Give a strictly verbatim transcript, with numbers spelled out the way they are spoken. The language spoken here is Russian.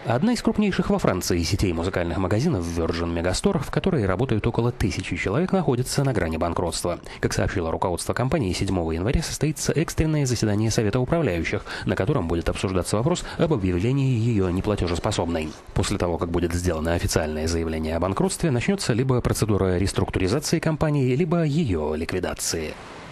Одна из крупнейших во Франции сетей музыкальных магазинов Virgin Megastore, в которой работают около тысячи человек, находится на грани банкротства. Как сообщило руководство компании, седьмого января состоится экстренное заседание Совета управляющих, на котором будет обсуждаться вопрос об объявлении ее неплатежеспособной. После того, как будет сделано официальное заявление о банкротстве, начнется либо процедура реструктуризации компании, либо ее ликвидации.